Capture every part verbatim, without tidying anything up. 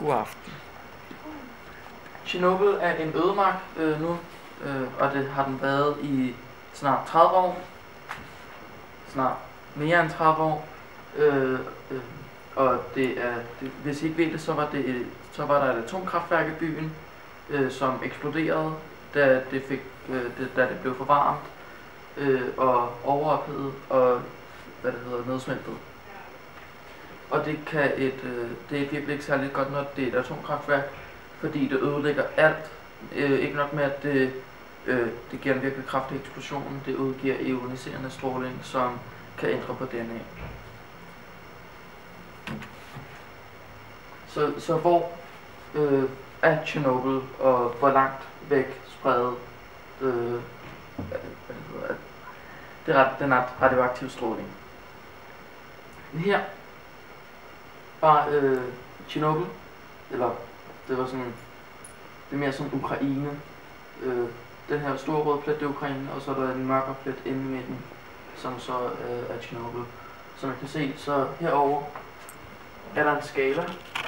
God aften. Tjernobyl er en ødemark øh, nu, øh, og det har den været i snart tredive år. Snart mere end tredive år. Øh, øh, og det er, det, hvis I ikke ved det, så var, det, så var der et atomkraftværk i byen, øh, som eksploderede, da det, fik, øh, det, da det blev for varmt øh, og overophedet og hvad det hedder, nedsmeltet. Og det kan et, øh, det er virkelig ikke særlig godt, når det er et atomkraftværk, fordi det ødelægger alt. Øh, ikke nok med, at det, øh, det giver en virkelig kraftig eksplosion, det udgiver ioniserende stråling, som kan ændre på D N A. Så, så hvor øh, er Tjernobyl, og hvor langt væk spredet øh, hvad det hedder, det er den radioaktive stråling? Her var øh, Tjernobyl, eller det var sådan, det er mere som Ukraine. Øh, den her store røde plet, det er Ukraine, og så er der en mørkere plet inde i midten, som så øh, er Tjernobyl. Som man kan se, så herover er der en skala,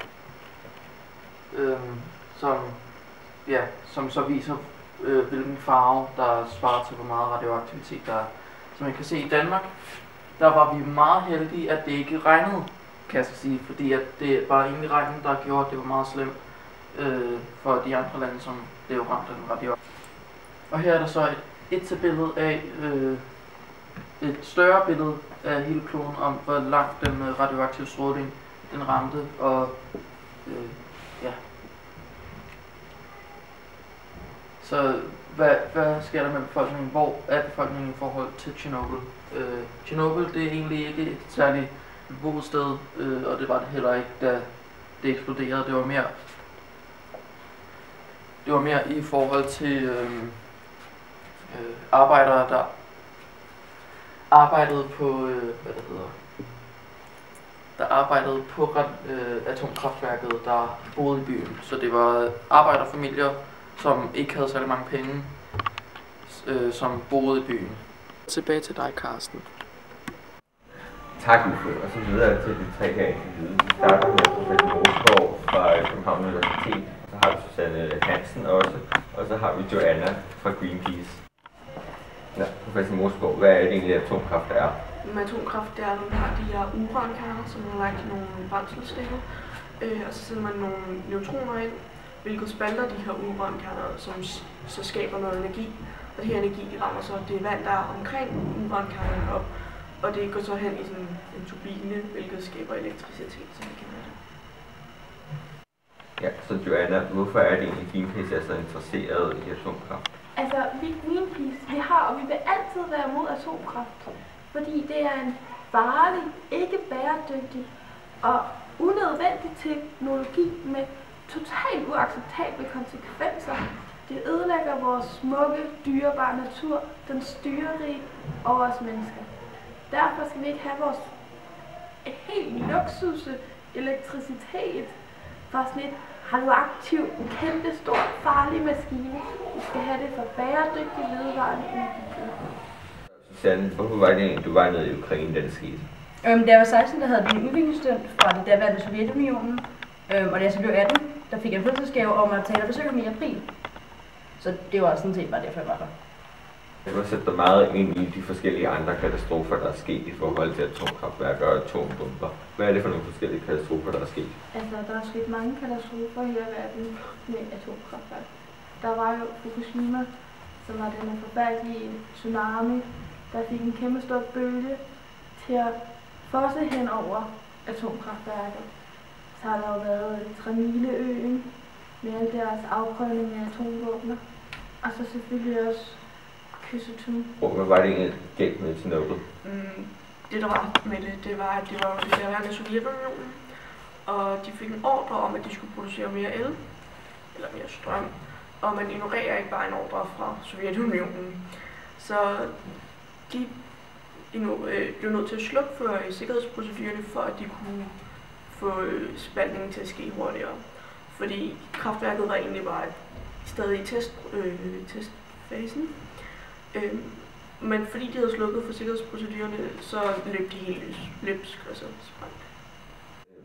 øh, som, ja, som så viser, øh, hvilken farve der svarer til, hvor meget radioaktivitet der er. Som man kan se i Danmark, der var vi meget heldige, at det ikke regnede, kan jeg sige, fordi at det var egentlig regnen, der gjorde, at det var meget slemt øh, for de andre lande, som blev ramt af den radioaktive. Og her er der så et et-til-billede af øh, et større billede af hele kloden om, hvor langt den radioaktive stråling den ramte, og øh, ja. Så hvad, hvad sker der med befolkningen? Hvor er befolkningen i forhold til Tjernobyl? Øh, Tjernobyl, det er egentlig ikke et særligt beboet sted, øh, og det var det heller ikke, da det eksploderede. Det var mere, det var mere i forhold til øh, øh, arbejdere, der arbejdede på, øh, hvad det hedder, der arbejdede på øh, atomkraftværket, der boede i byen. Så det var arbejderfamilier, som ikke havde særlig mange penge, øh, som boede i byen. Tilbage til dig, Carsten. Tak, Uffe, og så videre til de tre her interviewet. Vi starter med professor Moesgaard fra København Universitet, så har vi Susanne Hansen også, og så har vi Joanna fra Greenpeace. Ja, professor Moesgaard, hvad er det egentlig, atomkraft er? Med atomkraft, det er, at man har de her urankerner, som man har lagt i nogle brændselsstænger, øh, og så sætter man nogle neutroner ind, hvilket spalter de her urankerner, som så skaber noget energi. Og det her energi rammer så det vand, der er omkring urankernerne op, og det går så hen i sådan en turbine, hvilket skaber elektricitet, som vi kender det. Ja, så Joanna, hvorfor er det egentlig, Greenpeace er så interesseret i atomkraft? Altså, vi Greenpeace, vi har, og vi vil altid være mod atomkraft, fordi det er en farlig, ikke bæredygtig og unødvendig teknologi med totalt uacceptable konsekvenser. Det ødelægger vores smukke, dyrebare natur, den styrerige og os mennesker. Derfor skal vi ikke have vores helt luksus elektricitet fra sådan et radioaktivt, kæmpe, stort, farlig maskine. Vi skal have det for bæredygtig, vedvarende energi. Susanne, hvorfor var det egentlig, du var nede i Ukraine, da det skete? Øhm, da jeg var seksten, der havde vi en udviklingsstund fra det daværende Sovjetunionen. Øhm, og da jeg så blev atten, der fik jeg en fødselsdagsgave om at tage og besøge ham i april. Så det var sådan set bare derfor, jeg var der. Jeg har sat dig meget ind i de forskellige andre katastrofer, der er sket i forhold til atomkraftværker og atombomber. Hvad er det for nogle forskellige katastrofer, der er sket? Altså, der er sket mange katastrofer i hele verden med atomkraftværk. Der var jo Fukushima, som var den forfærdelige tsunami, der fik en kæmpe stor bølge til at fosse hen over atomkraftværket. Så har der jo været Tremileøen med alle deres afprøvning af atomvåbner. Og så selvfølgelig også Kysutum. Hvad var det egentlig galt med Tjernobyl? Mm, det der var med det, det var, at det var det daværende Sovjetunionen, og de fik en ordre om, at de skulle producere mere el, eller mere strøm, og man ignorerer ikke bare en ordre fra Sovjetunionen. Så de blev nødt til at slukføre sikkerhedsprocedurerne for, at de kunne få spaltningen til at ske hurtigere. Fordi kraftværket var egentlig bare stadig i test, øh, testfasen. Øh, men fordi de havde slukket for sikkerhedsprocedurerne, så løb de helt løbsk og så sprang.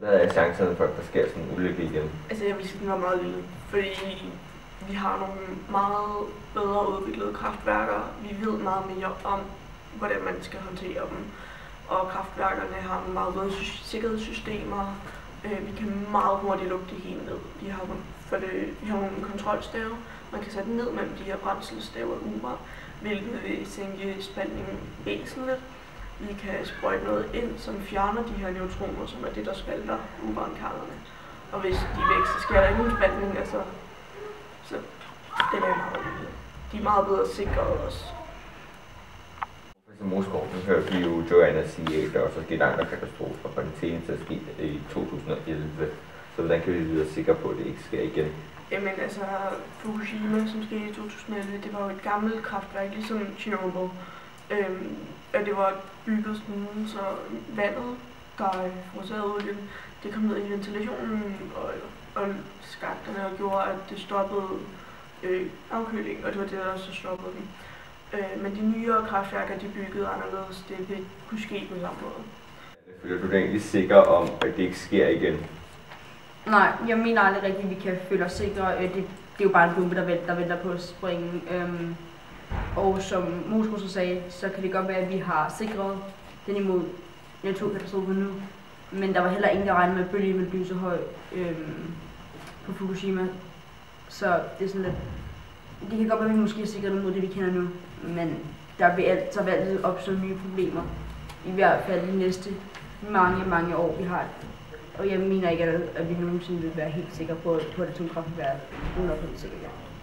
Hvad er chancerne for, at der sker sådan en ulykke igen? Altså jeg vil sige, den var meget lille, fordi vi har nogle meget bedre udviklede kraftværker. Vi ved meget mere om, hvordan man skal håndtere dem. Og kraftværkerne har nogle meget bedre sikkerhedssystemer. Vi kan meget hurtigt lukke det hele ned. Vi har, for det, vi har nogle kontrolstave. Man kan sætte ned mellem de her brændselsstave og uran, hvilket vil sænke spaltningen væsentligt. Vi kan sprøjte noget ind, som fjerner de her neutroner, som er det, der spalter urankernerne. Og hvis de er væk, så sker der ikke nogen spaltning, altså, så den er meget lille. De er meget bedre sikret også. Professor Moskov, nu hørte vi jo Joanna sige, at der også er sket andre katastrofer, og den seneste er sket i to tusind og elleve. Så hvordan kan vi vide sikre på, at det ikke sker igen? Jamen altså, Fukushima, som skete i to tusind og elleve, det var jo et gammelt kraftværk, ligesom Chernobyl. Øhm, og det var bygget sådan, så vandet, der forårsagede olien, det kom ned i ventilationen og, og skakterne og gjorde, at det stoppede øh, afkølingen, og det var det, der også stoppede den. Øh, men de nyere kraftværker, de byggede anderledes, det vil kunne ske på samme måde. Føler du dig egentlig sikker om, at det ikke sker igen? Nej, jeg mener aldrig rigtigt, at vi kan føle os sikre. Det, det er jo bare en bombe, der venter, der venter på at springe. Øhm, og som Moskov så sagde, så kan det godt være, at vi har sikret den imod naturkatastrofer nu. Men der var heller ingen, der regnede med, at bølgen ville blive så høj øhm, på Fukushima. Så det er sådan lidt... Det kan godt være, at vi måske har sikret noget mod det, vi kender nu. Men der vil alt, så vil altid opstå nye problemer. I hvert fald de næste mange, mange år, vi har. Og jeg mener ikke, at vi nogensinde vil være helt sikre på, på det atomkraftværk. hundrede procent sikker.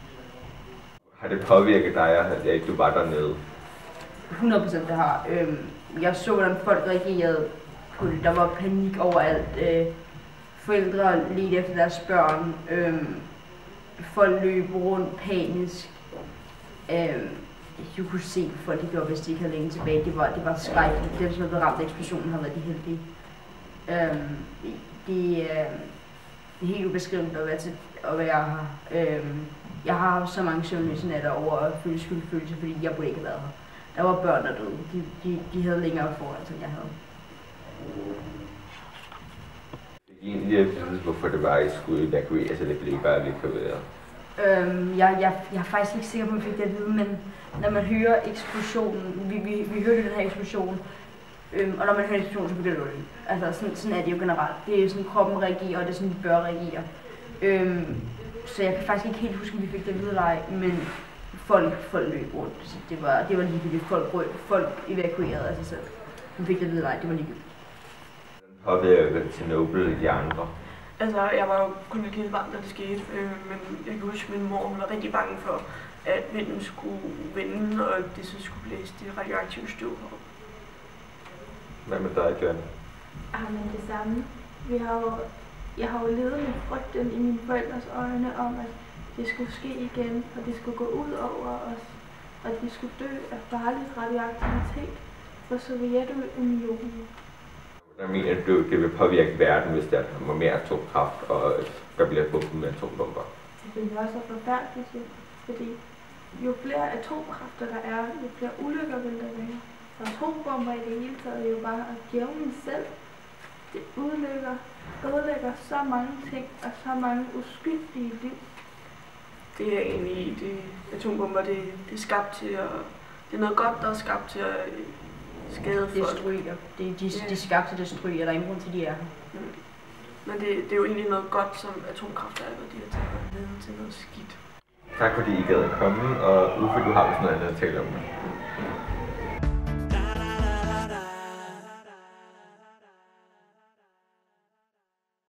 Har det påvirket dig, at jeg ikke var dernede? hundrede procent det har. Øhm, jeg så, hvordan folk reagerede på det. Der var panik overalt. Øh, forældre ledte efter deres børn. Øhm, folk løb rundt panisk. Øhm, du kunne se, hvad folk de gjorde, hvis de ikke havde længe tilbage. Det var, det var skrækkeligt. Dem, som havde ramt af eksplosionen, har været de heldige. Øhm, det, øh, det er helt ubeskriveligt at være, til, at være her. Øhm, jeg har haft så mange søvnløse natter over at føle skyldfølelse, fordi jeg burde ikke have været her. Der var børn, der døde. De, de, de havde længere foran, end jeg havde. Det er egentlig at vide, hvorfor det var, at I skulle evakuere, så det blev bare evakueret. Øhm, jeg, jeg, jeg er faktisk ikke sikker på, at jeg fik det at vide, men når man hører eksplosionen, vi, vi, vi hørte den her eksplosion, øhm, og når man hører eksplosionen, så begynder det. Altså sådan, sådan er det jo generelt. Det er sådan, kroppen reagerer, og det er sådan, vi bør reagere. Øhm, så jeg kan faktisk ikke helt huske, at vi fik det at vide eller ej, men folk, folk løb rundt. Så det var, det var ligegyldigt. Folk røg, folk evakuerede af sig selv. Vi fik det at vide eller ej, det var ligegyldigt. Påvirket Chernobyl i de andre? Altså, jeg var jo kun et lille barn, da det skete, øh, men jeg kan huske, at min mor hun var rigtig bange for, at vinden skulle vende, og det så skulle blæse det radioaktive støv herop. Hvad med dig, Joanna? Ah, men det samme. Vi har jo, jeg har jo levet med frygten i mine forældres øjne om, at det skulle ske igen, og det skulle gå ud over os, og at vi skulle dø af farlig radioaktivitet fra Sovjetunionen. Jeg mener, at det vil påvirke verden, hvis der kommer mere atomkraft, og der bliver bumpet med atombomber. Det vil også være forfærdeligt, fordi jo flere atomkræfter der er, jo flere ulykker vil der være. Og atombomber i det hele taget er jo bare djævlen selv. Det udlægger, ødelægger så mange ting og så mange uskyldige liv. Det er egentlig, det, atombomber, det, det er skabt til at, det er noget godt, der er skabt til at skade folk. Destruere. Det, de, de er skabt til at destruere, der er ingen grund til, de er her. Mm. Men det, det er jo egentlig noget godt, som atomkraftværker, de har taget til noget skidt. Tak fordi I gad at komme, og Uffe, du har vist noget andet at tale om.